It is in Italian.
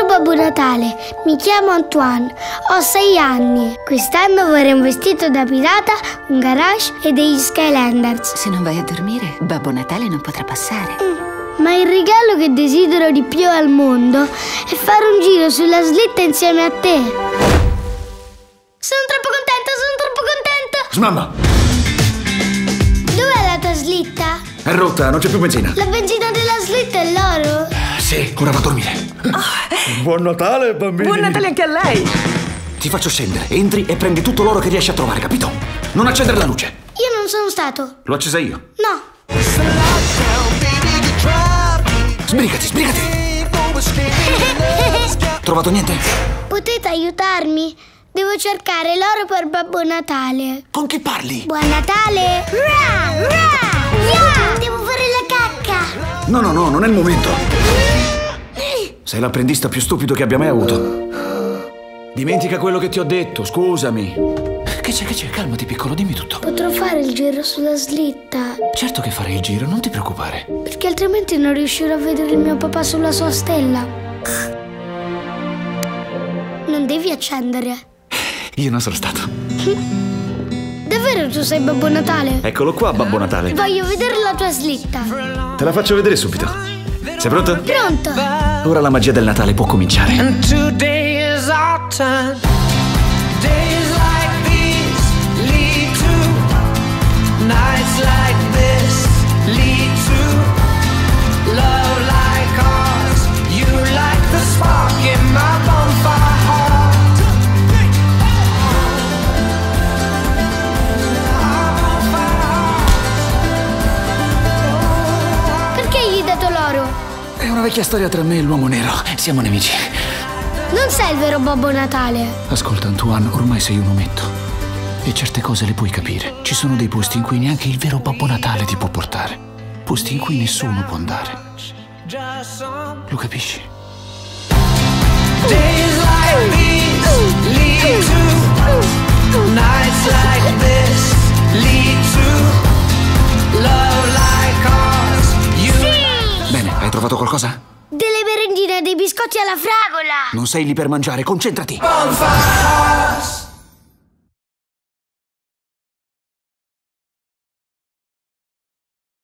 Babbo Natale, mi chiamo Antoine, ho 6 anni. Quest'anno vorrei un vestito da pirata, un garage e degli Skylanders. Se non vai a dormire, Babbo Natale non potrà passare. Ma il regalo che desidero di più al mondo è fare un giro sulla slitta insieme a te. Sono troppo contenta, Smamma! Dov'è la tua slitta? È rotta, non c'è più benzina. La benzina della slitta è l'oro? Sì, ora va a dormire. Buon Natale, bambini! Buon Natale anche a lei! Ti faccio scendere, entri e prendi tutto l'oro che riesci a trovare, capito? Non accendere la luce. Io non sono stato. L'ho accesa io. No. Sbrigati! Trovato niente? Potete aiutarmi? Devo cercare l'oro per Babbo Natale. Con chi parli? Buon Natale! Yeah! Devo fare la cacca! No, non è il momento. Sei l'apprendista più stupido che abbia mai avuto. Dimentica quello che ti ho detto, scusami. Che c'è? Calmati, piccolo, dimmi tutto. Potrò fare il giro sulla slitta? Certo che farei il giro, non ti preoccupare. Perché altrimenti non riuscirò a vedere il mio papà sulla sua stella. Non devi accendere. Io non sono stato. Davvero tu sei Babbo Natale? Eccolo qua, Babbo Natale. Voglio vedere la tua slitta. Te la faccio vedere subito. Sei pronto? Pronto? Ora la magia del Natale può cominciare. And today is our turn. Days like these lead to nights like this, lead to love like ours. You like the spark in my bonfire heart. Perché gli hai dato l'oro? È una vecchia storia tra me e l'uomo nero. Siamo nemici. Non sei il vero Babbo Natale. Ascolta, Antoine, ormai sei un ometto. E certe cose le puoi capire. Ci sono dei posti in cui neanche il vero Babbo Natale ti può portare. Posti in cui nessuno può andare. Lo capisci? Days like these lead to nights like this, lead to love like ours. Bene, hai trovato qualcosa? Delle merendine e dei biscotti alla fragola. Non sei lì per mangiare, concentrati. Bonfire hearts.